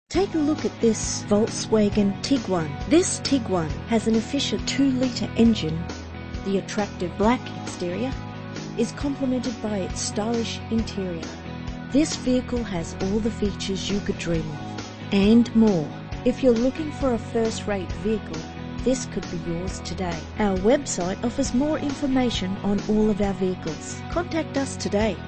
Take a look at this Volkswagen Tiguan. This Tiguan has an efficient 2-litre engine. The attractive black exterior is complemented by its stylish interior. This vehicle has all the features you could dream of, and more. If you're looking for a first-rate vehicle, this could be yours today. Our website offers more information on all of our vehicles. Contact us today.